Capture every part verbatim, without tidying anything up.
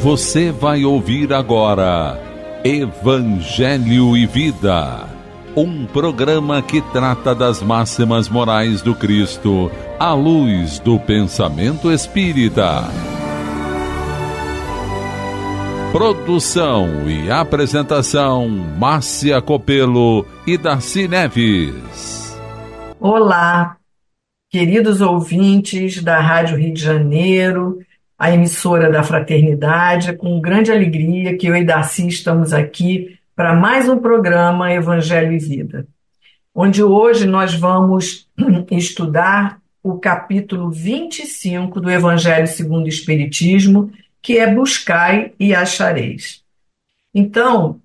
Você vai ouvir agora Evangelho e Vida, um programa que trata das máximas morais do Cristo à luz do pensamento espírita. Produção e apresentação Márcia Copelo e Darcy Neves. Olá, queridos ouvintes da Rádio Rio de Janeiro, a emissora da Fraternidade. É com grande alegria que eu e Darcy estamos aqui para mais um programa Evangelho e Vida, onde hoje nós vamos estudar o capítulo vinte e cinco do Evangelho segundo o Espiritismo, que é Buscai e Achareis. Então,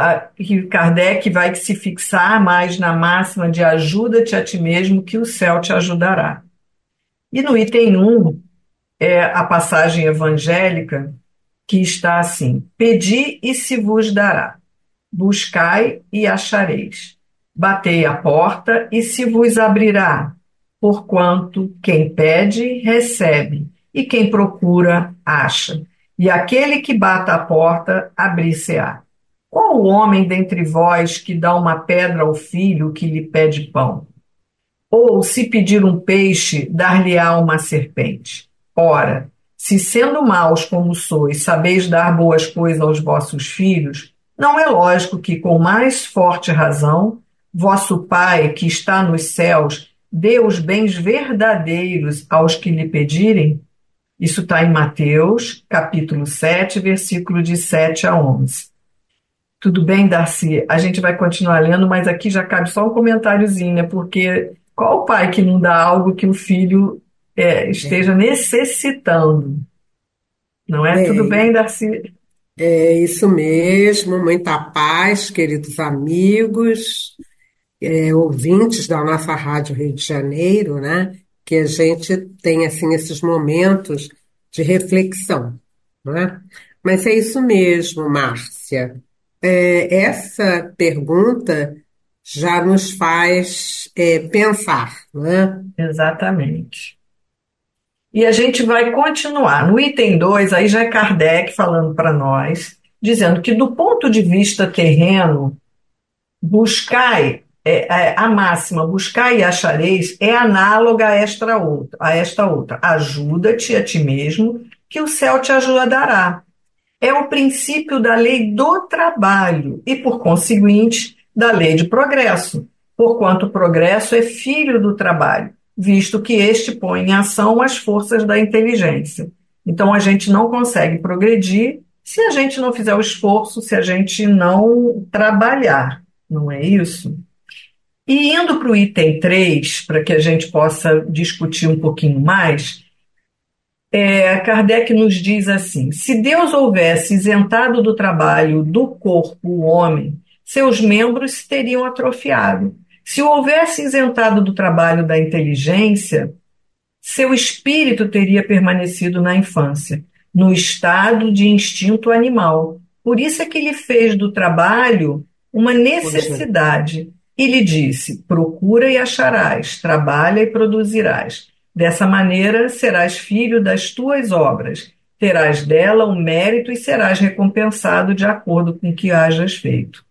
Kardec vai se fixar mais na máxima de ajuda-te a ti mesmo que o céu te ajudará. E no item um, é a passagem evangélica que está assim: pedi e se vos dará, buscai e achareis, batei a porta e se vos abrirá, porquanto quem pede, recebe, e quem procura, acha, e aquele que bata a porta, abrir-se-á. Qual o homem dentre vós que dá uma pedra ao filho que lhe pede pão? Ou, se pedir um peixe, dar-lhe-á uma serpente? Ora, se sendo maus como sois, sabeis dar boas coisas aos vossos filhos, não é lógico que, com mais forte razão, vosso Pai, que está nos céus, dê os bens verdadeiros aos que lhe pedirem? Isso está em Mateus, capítulo sete, versículo de sete a onze. Tudo bem, Darcy? A gente vai continuar lendo, mas aqui já cabe só um comentáriozinho, né? Porque qual o pai que não dá algo que o filho é, esteja necessitando? Não é? É, Tudo bem, Darcy? é isso mesmo, muita paz, queridos amigos, é, ouvintes da nossa Rádio Rio de Janeiro, né? Que a gente tem, assim, esses momentos de reflexão, né? Mas é isso mesmo, Márcia. É, essa pergunta já nos faz é, pensar, né? Exatamente. E a gente vai continuar. No item dois, aí já é Kardec falando para nós, dizendo que, do ponto de vista terreno, buscai, é, é, a máxima, buscai e achareis, é análoga a esta outra. A esta outra. Ajuda-te a ti mesmo, que o céu te ajudará. É o princípio da lei do trabalho e, por conseguinte, da lei de progresso, porquanto o progresso é filho do trabalho, visto que este põe em ação as forças da inteligência. Então, a gente não consegue progredir se a gente não fizer o esforço, se a gente não trabalhar, não é isso? E indo para o item três, para que a gente possa discutir um pouquinho mais, É, Kardec nos diz assim: se Deus houvesse isentado do trabalho do corpo o homem, seus membros se teriam atrofiado. Se o houvesse isentado do trabalho da inteligência, seu espírito teria permanecido na infância, no estado de instinto animal. Por isso é que ele fez do trabalho uma Poxa, necessidade e lhe disse: procura e acharás, trabalha e produzirás. Dessa maneira serás filho das tuas obras, terás dela o mérito e serás recompensado de acordo com o que hajas feito.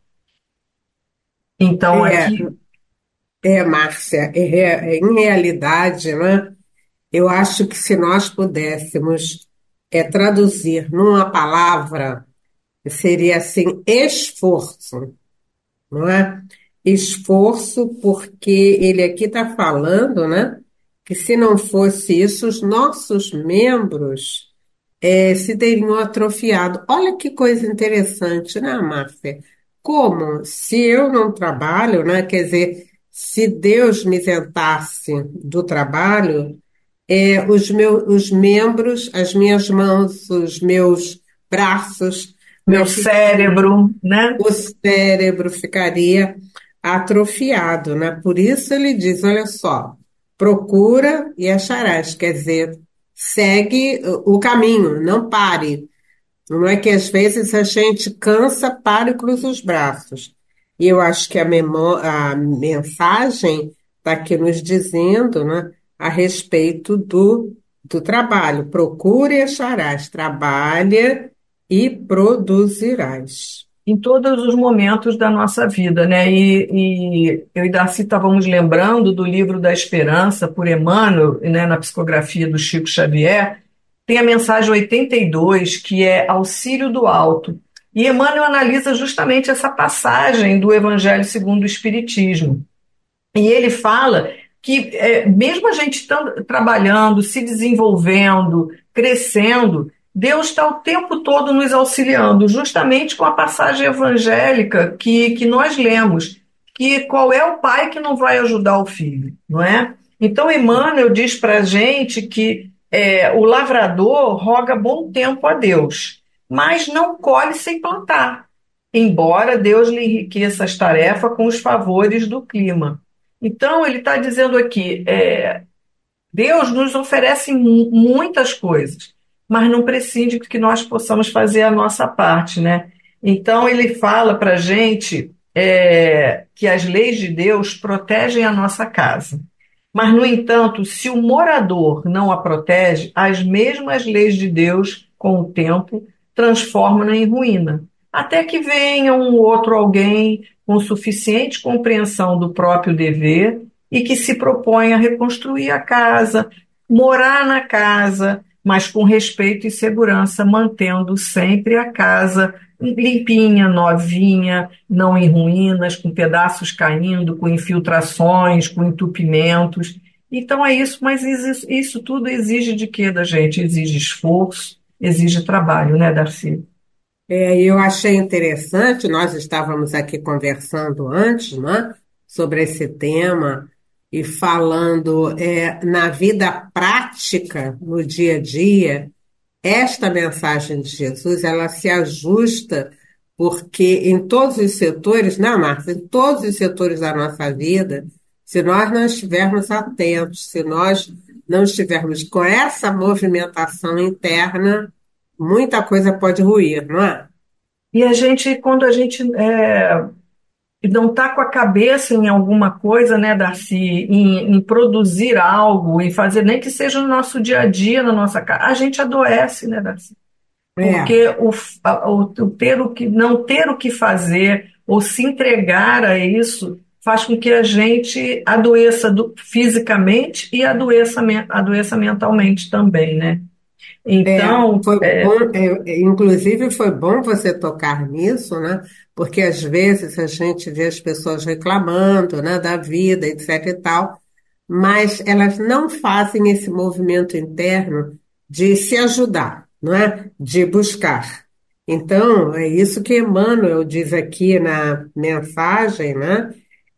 Então, é, aqui, é, Márcia, é, é, em realidade, né? Eu acho que se nós pudéssemos é, traduzir numa palavra, seria assim, esforço, não é? Esforço, porque ele aqui está falando, né? Que se não fosse isso, os nossos membros é, se teriam atrofiado. Olha que coisa interessante, né, Márcia? Como se eu não trabalho, né? Quer dizer, se Deus me isentasse do trabalho, é, os meus, os membros, as minhas mãos, os meus braços, meu né, ficariam, cérebro, né? o cérebro ficaria atrofiado, né? Por isso ele diz, olha só, procura e acharás, quer dizer, segue o o caminho, não pare. Não é que às vezes a gente cansa, para e cruza os braços. E eu acho que a, memó- a mensagem está aqui nos dizendo, né, a respeito do, do trabalho. Procure e acharás. Trabalha e produzirás. Em todos os momentos da nossa vida, né? E, e eu e Darcy estávamos lembrando do livro da Esperança, por Emmanuel, né, na psicografia do Chico Xavier, tem a mensagem oitenta e dois, que é Auxílio do Alto. E Emmanuel analisa justamente essa passagem do Evangelho segundo o Espiritismo. E ele fala que, é, mesmo a gente estando, trabalhando, se desenvolvendo, crescendo, Deus está o tempo todo nos auxiliando, justamente com a passagem evangélica que, que nós lemos, que qual é o pai que não vai ajudar o filho, não é? Então, Emmanuel diz para a gente que é, o lavrador roga bom tempo a Deus, mas não colhe sem plantar, embora Deus lhe enriqueça as tarefas com os favores do clima. Então, ele está dizendo aqui, é, Deus nos oferece mu- muitas coisas, mas não prescinde que nós possamos fazer a nossa parte, né? Então, ele fala para a gente é, que as leis de Deus protegem a nossa casa. Mas, no entanto, se o morador não a protege, as mesmas leis de Deus, com o tempo, transformam-na em ruína. Até que venha um outro alguém com suficiente compreensão do próprio dever e que se propõe a reconstruir a casa, morar na casa, mas com respeito e segurança, mantendo sempre a casa limpinha, novinha, não em ruínas, com pedaços caindo, com infiltrações, com entupimentos. Então é isso, mas isso, isso tudo exige de quê da gente? Exige esforço, exige trabalho, né, Darcy? É, eu achei interessante, nós estávamos aqui conversando antes, né, sobre esse tema e falando é, na vida prática, no dia a dia, esta mensagem de Jesus, ela se ajusta porque em todos os setores, né, Marta? Em todos os setores da nossa vida, se nós não estivermos atentos, se nós não estivermos com essa movimentação interna, muita coisa pode ruir, não é? E a gente, quando a gente é, não está com a cabeça em alguma coisa, né, Darcy, em, em produzir algo, em fazer, nem que seja no nosso dia a dia, na nossa casa, a gente adoece, né, Darcy? É, Porque o, o, o ter o que, não ter o que fazer ou se entregar a isso faz com que a gente adoeça do, fisicamente e adoeça, adoeça mentalmente também, né? é, Então, foi é, bom, é, é, inclusive foi bom você tocar nisso, né? Porque às vezes a gente vê as pessoas reclamando, né, da vida, etc e tal, mas elas não fazem esse movimento interno de se ajudar, não é? De buscar. Então, é isso que Emmanuel diz aqui na mensagem, né?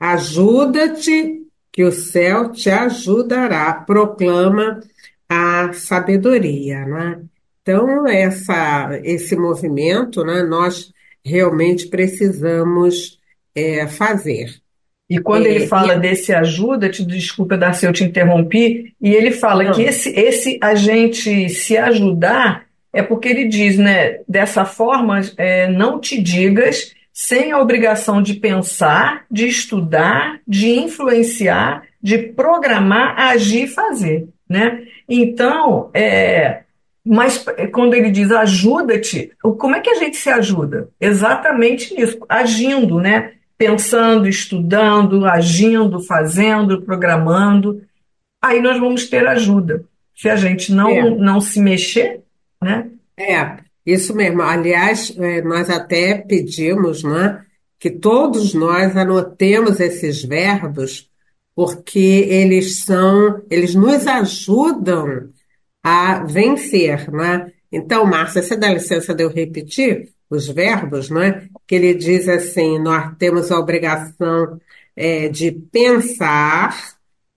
Ajuda-te, que o céu te ajudará, proclama a sabedoria, né? Então, essa, esse movimento, né, nós realmente precisamos é, fazer. e quando ele É, e, fala desse ajuda, te desculpa, Darcy, eu te interrompi, e ele fala que não, esse, esse a gente se ajudar é porque ele diz, né, dessa forma, é, não te digas sem a obrigação de pensar, de estudar, de influenciar, de programar, agir e fazer, né? Então, é, mas quando ele diz ajuda-te, como é que a gente se ajuda? Exatamente nisso, agindo, né? Pensando, estudando, agindo, fazendo, programando, aí nós vamos ter ajuda. Se a gente não, é, não se mexer, né? é, isso mesmo. Aliás, é, nós até pedimos, né, que todos nós anotemos esses verbos, porque eles são, eles nos ajudam a vencer, né? Então, Márcia, você dá licença de eu repetir os verbos, né? Que ele diz assim: nós temos a obrigação é, de pensar,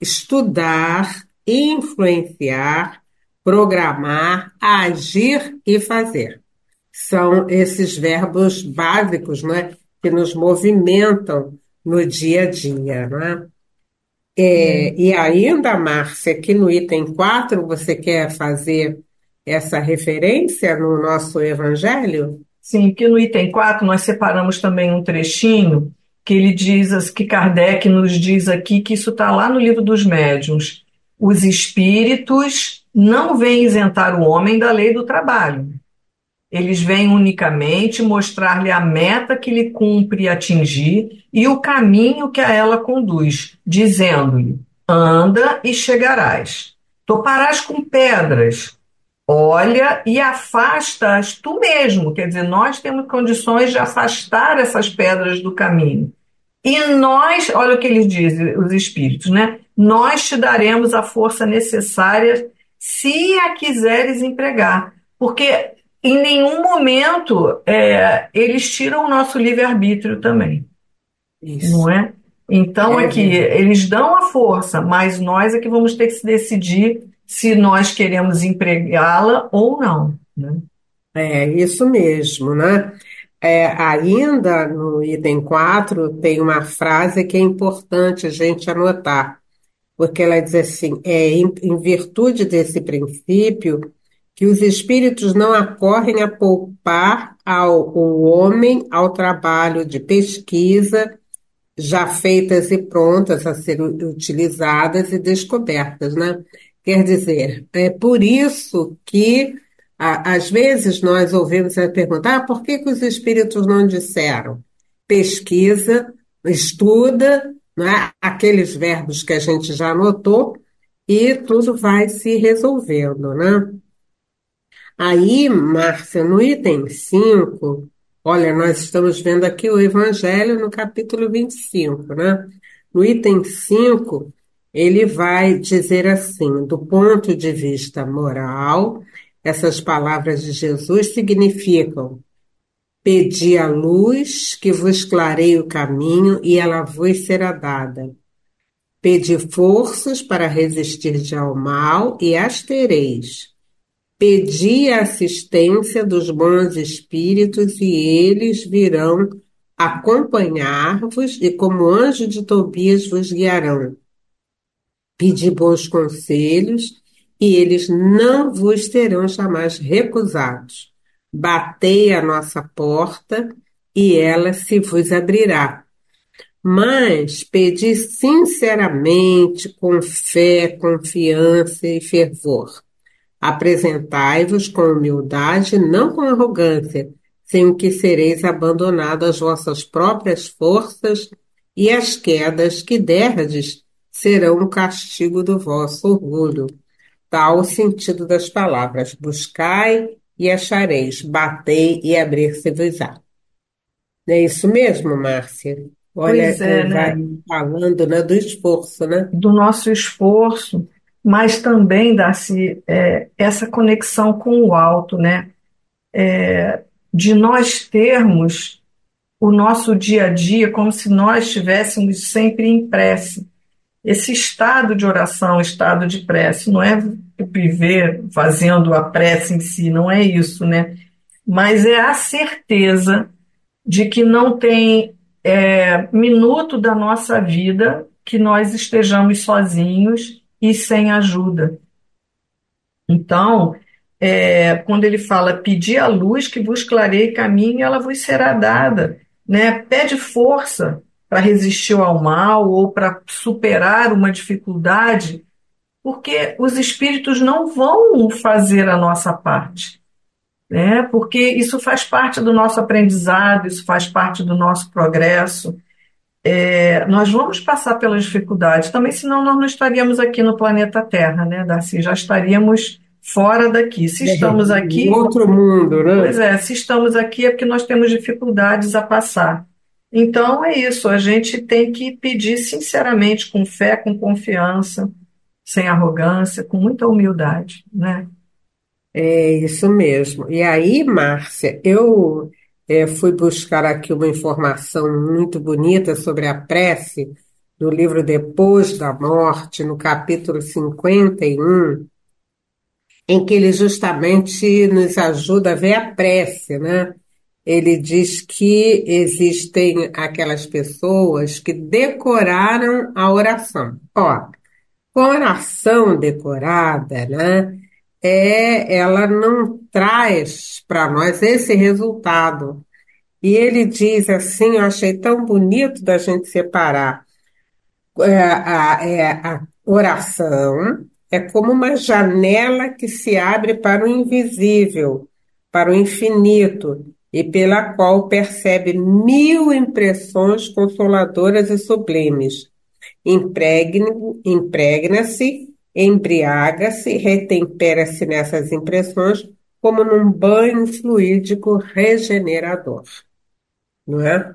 estudar, influenciar, programar, agir e fazer. São esses verbos básicos, né? Que nos movimentam no dia a dia, né? É, e ainda, Márcia, aqui no item quatro você quer fazer essa referência no nosso evangelho? Sim, porque no item quatro nós separamos também um trechinho que ele diz, as- que Kardec nos diz aqui, que isso está lá no livro dos médiuns. Os espíritos não vêm isentar o homem da lei do trabalho. Eles vêm unicamente mostrar-lhe a meta que lhe cumpre atingir e o caminho que a ela conduz, dizendo-lhe: anda e chegarás. Toparás com pedras, olha e afasta-as tu mesmo. Quer dizer, nós temos condições de afastar essas pedras do caminho. E nós, olha o que eles dizem, os espíritos, né? Nós te daremos a força necessária se a quiseres empregar. Porque em nenhum momento é, eles tiram o nosso livre-arbítrio também, não Isso. é? Então, É aqui, verdade. eles dão a força, mas nós é que vamos ter que se decidir se nós queremos empregá-la ou não, né? É isso mesmo, né? É, ainda no item quatro tem uma frase que é importante a gente anotar, porque ela diz assim: é em, em virtude desse princípio que os espíritos não acorrem a poupar ao, o homem ao trabalho de pesquisa já feitas e prontas a ser u- utilizadas e descobertas, né? Quer dizer, é por isso que a- às vezes nós ouvimos a perguntar: ah, por que que os espíritos não disseram? Pesquisa, estuda, né? Aqueles verbos que a gente já anotou, e tudo vai se resolvendo, né? Aí, Márcia, no item cinco, olha, nós estamos vendo aqui o Evangelho no capítulo vinte e cinco, né? No item cinco, ele vai dizer assim: do ponto de vista moral, essas palavras de Jesus significam: pedi a luz que vos clareie o caminho e ela vos será dada. Pedi forças para resistir ao mal e as tereis. Pedi a assistência dos bons espíritos e eles virão acompanhar-vos e como anjo de Tobias vos guiarão. Pedi bons conselhos e eles não vos terão jamais recusados. Batei a nossa porta e ela se vos abrirá. Mas pedi sinceramente, com fé, confiança e fervor. Apresentai-vos com humildade, não com arrogância, sem o que sereis abandonados às vossas próprias forças, e as quedas que derdes serão o castigo do vosso orgulho. Tal o sentido das palavras: buscai e achareis, batei e abrir-se-vos-á. Não é isso mesmo, Márcia? Olha, Pois é, eh, vai né? falando, né, do esforço, né? Do nosso esforço, mas também, Darcy, é, essa conexão com o alto, né? De nós termos o nosso dia a dia como se nós estivéssemos sempre em prece. Esse estado de oração, estado de prece, não é viver fazendo a prece em si, não é isso, né? Mas é a certeza de que não tem é, minuto da nossa vida que nós estejamos sozinhos e sem ajuda. Então, é, quando ele fala, pedi a luz que vos clareie caminho, ela vos será dada, né? Pede força para resistir ao mal ou para superar uma dificuldade, porque os espíritos não vão fazer a nossa parte, né? Porque isso faz parte do nosso aprendizado, isso faz parte do nosso progresso. É, nós vamos passar pelas dificuldades, também, senão nós não estaríamos aqui no planeta Terra, né, Darcy? Já estaríamos fora daqui. Se estamos Em aqui, outro mundo, pois né? é, se estamos aqui é porque nós temos dificuldades a passar. Então é isso, a gente tem que pedir sinceramente, com fé, com confiança, sem arrogância, com muita humildade, né? É isso mesmo. E aí, Márcia, eu eh, fui buscar aqui uma informação muito bonita sobre a prece no livro Depois da Morte, no capítulo cinquenta e um, em que ele justamente nos ajuda a ver a prece, né? Ele diz que existem aquelas pessoas que decoraram a oração. Ó, com a oração decorada, né? É, ela não traz para nós esse resultado. E ele diz assim, eu achei tão bonito da gente separar. É, a, é, a oração é como uma janela que se abre para o invisível, para o infinito e pela qual percebe mil impressões consoladoras e sublimes. Impregna- Impregna-se, embriaga-se, retempera-se nessas impressões como num banho fluídico regenerador, não é?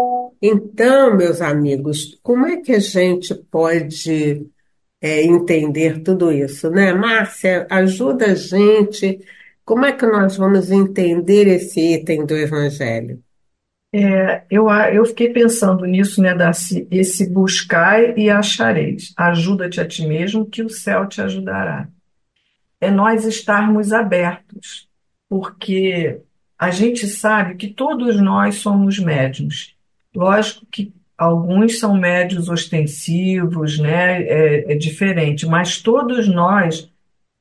Então, meus amigos, como é que a gente pode é, entender tudo isso, né? Márcia, ajuda a gente. Como é que nós vamos entender esse item do Evangelho? É, eu, a- eu fiquei pensando nisso, né, Darcy? Esse buscai e achareis. Ajuda-te a ti mesmo, que o céu te ajudará. É nós estarmos abertos, porque a gente sabe que todos nós somos médiuns. Lógico que alguns são médios ostensivos, né? É, é diferente, mas todos nós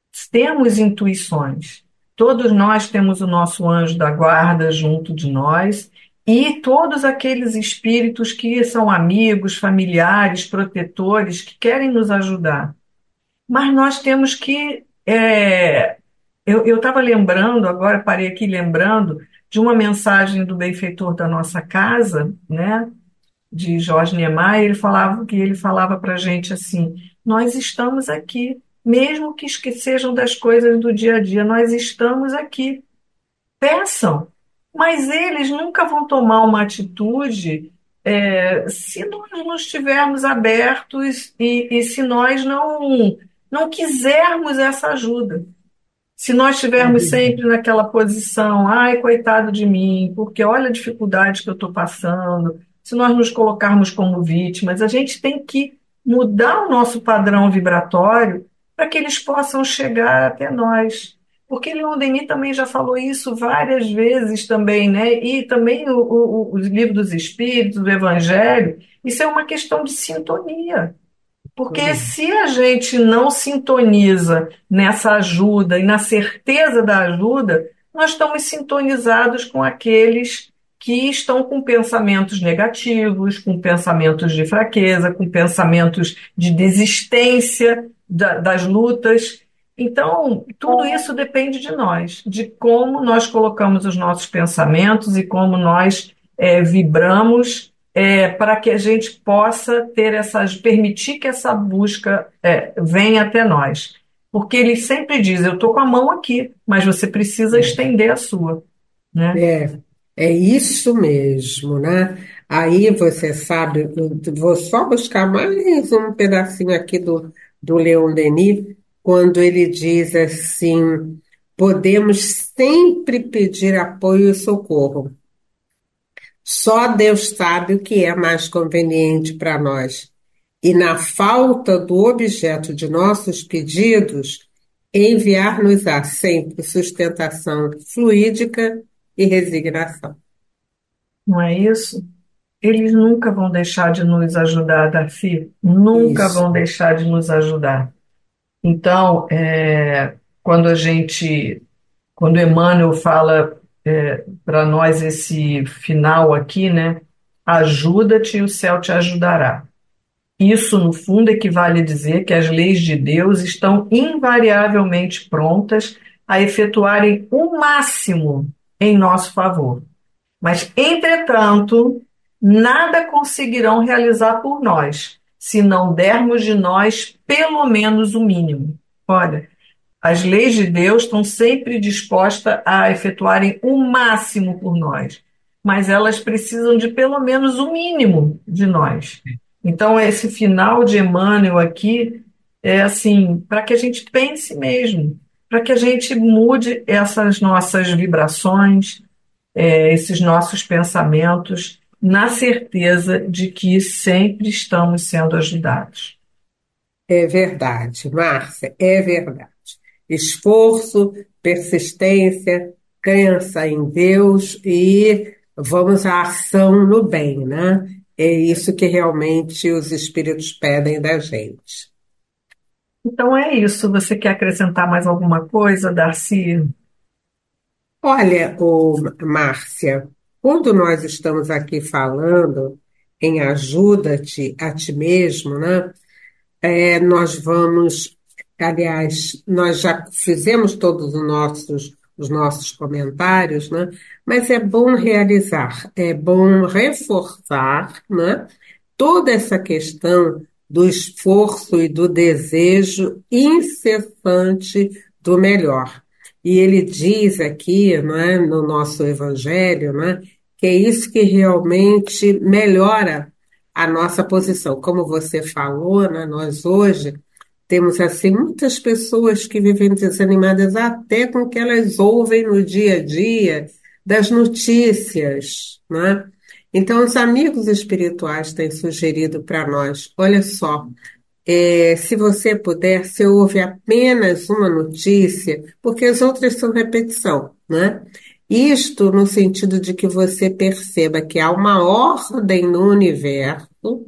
temos intuições. Todos nós temos o nosso anjo da guarda junto de nós e todos aqueles espíritos que são amigos, familiares, protetores, que querem nos ajudar. Mas nós temos que. é, eu estava lembrando, agora parei aqui lembrando, de uma mensagem do benfeitor da nossa casa, né, de Jorge Niemeyer. Ele falava que ele falava para a gente assim: nós estamos aqui, mesmo que esque- sejam das coisas do dia a dia, nós estamos aqui. Peçam, mas eles nunca vão tomar uma atitude é, se nós não estivermos abertos e, e se nós não, não quisermos essa ajuda. Se nós estivermos sempre naquela posição, ai, coitado de mim, porque olha a dificuldade que eu estou passando, se nós nos colocarmos como vítimas, a gente tem que mudar o nosso padrão vibratório para que eles possam chegar até nós. Porque Leon Denis também já falou isso várias vezes também, né? E também o, o, o livro dos Espíritos, o Evangelho, isso é uma questão de sintonia. Porque se a gente não sintoniza nessa ajuda e na certeza da ajuda, nós estamos sintonizados com aqueles que estão com pensamentos negativos, com pensamentos de fraqueza, com pensamentos de desistência da- das lutas. Então, tudo isso depende de nós, de como nós colocamos os nossos pensamentos e como nós eh, vibramos é, para que a gente possa ter essas, permitir que essa busca é, venha até nós. Porque ele sempre diz, eu estou com a mão aqui, mas você precisa estender a sua, né? É, é isso mesmo, né? Aí você sabe, eu vou só buscar mais um pedacinho aqui do, do Leon Denis, quando ele diz assim: podemos sempre pedir apoio e socorro. Só Deus sabe o que é mais conveniente para nós. E na falta do objeto de nossos pedidos, enviar-nos-á sempre sustentação fluídica e resignação. Não é isso? Eles nunca vão deixar de nos ajudar, Darcy, nunca Isso. vão deixar de nos ajudar. Então, é, quando a gente, quando Emmanuel fala é, para nós esse final aqui, né? Ajuda-te e o céu te ajudará. Isso, no fundo, equivale a dizer que as leis de Deus estão invariavelmente prontas a efetuarem o máximo em nosso favor. Mas, entretanto, nada conseguirão realizar por nós, se não dermos de nós pelo menos o mínimo. Olha, as leis de Deus estão sempre dispostas a efetuarem o máximo por nós, mas elas precisam de pelo menos o mínimo de nós. Então, esse final de Emmanuel aqui é assim, para que a gente pense mesmo, para que a gente mude essas nossas vibrações, é, esses nossos pensamentos, na certeza de que sempre estamos sendo ajudados. É verdade, Márcia, é verdade. Esforço, persistência, crença em Deus e vamos à ação no bem, né? É isso que realmente os espíritos pedem da gente. Então é isso. Você quer acrescentar mais alguma coisa, Darcy? Olha, ô, Márcia, quando nós estamos aqui falando em ajuda-te a ti mesmo, né? É, nós vamos, aliás, nós já fizemos todos os nossos, os nossos comentários, né? Mas é bom realizar, é bom reforçar, né? Toda essa questão do esforço e do desejo incessante do melhor. E ele diz aqui, né, no nosso Evangelho, né, que é isso que realmente melhora a nossa posição. Como você falou, né, nós hoje temos assim muitas pessoas que vivem desanimadas até com o que elas ouvem no dia a dia das notícias, né? Então, os amigos espirituais têm sugerido para nós, olha só, é, se você puder, você ouve apenas uma notícia, porque as outras são repetição, né? Isto no sentido de que você perceba que há uma ordem no universo,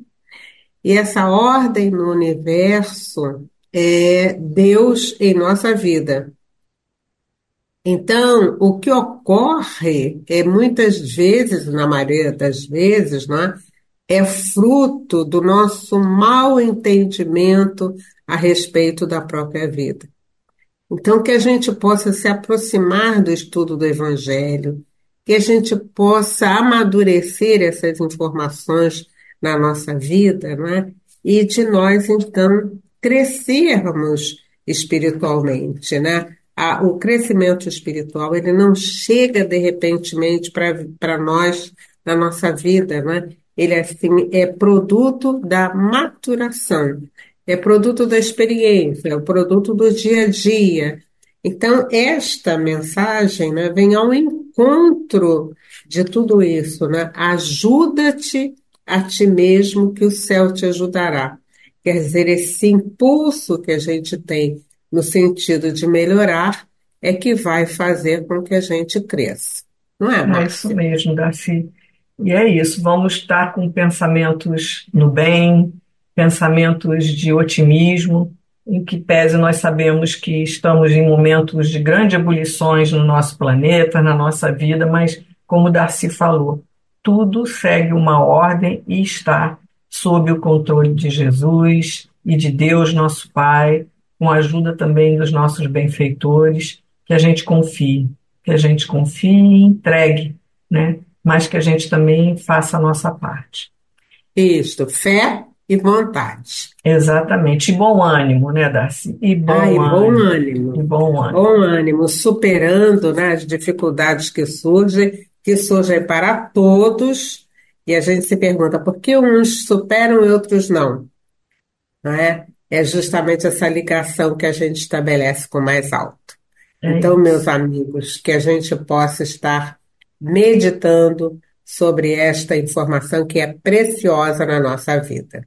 e essa ordem no universo é Deus em nossa vida. Então, o que ocorre é muitas vezes, na maioria das vezes, né, é fruto do nosso mau entendimento a respeito da própria vida. Então, que a gente possa se aproximar do estudo do Evangelho, que a gente possa amadurecer essas informações na nossa vida, né? E de nós, então, crescermos espiritualmente, né? A- o crescimento espiritual, ele não chega de repentemente para para nós, na nossa vida, né? Ele, assim, é produto da maturação. É produto da experiência, é o produto do dia a dia. Então, esta mensagem, né, vem ao encontro de tudo isso, né? Ajuda-te a ti mesmo, que o céu te ajudará. Quer dizer, esse impulso que a gente tem no sentido de melhorar é que vai fazer com que a gente cresça. Não é, É isso Márcia? mesmo, Darcy. E é isso, vamos estar com pensamentos no bem, pensamentos de otimismo, em que pese nós sabemos que estamos em momentos de grandes ebulições no nosso planeta, na nossa vida, mas, como Darcy falou, tudo segue uma ordem e está sob o controle de Jesus e de Deus, nosso Pai, com a ajuda também dos nossos benfeitores, que a gente confie, que a gente confie e entregue, né? Mas que a gente também faça a nossa parte. Isto, fé e vontade. Exatamente. E bom ânimo, né, Darcy? E Ah, bom e bom ânimo. E ânimo. bom ânimo. Bom ânimo, superando, né, as dificuldades que surgem, que surgem para todos, e a gente se pergunta por que uns superam e outros não, não é? É justamente essa ligação que a gente estabelece com o mais alto. É Então, meus isso. amigos, que a gente possa estar meditando sobre esta informação que é preciosa na nossa vida.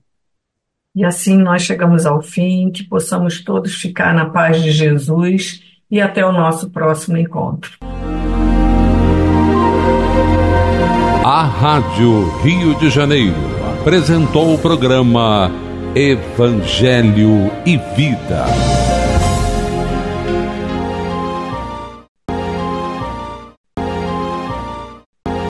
E assim nós chegamos ao fim, que possamos todos ficar na paz de Jesus e até o nosso próximo encontro. A Rádio Rio de Janeiro apresentou o programa Evangelho e Vida.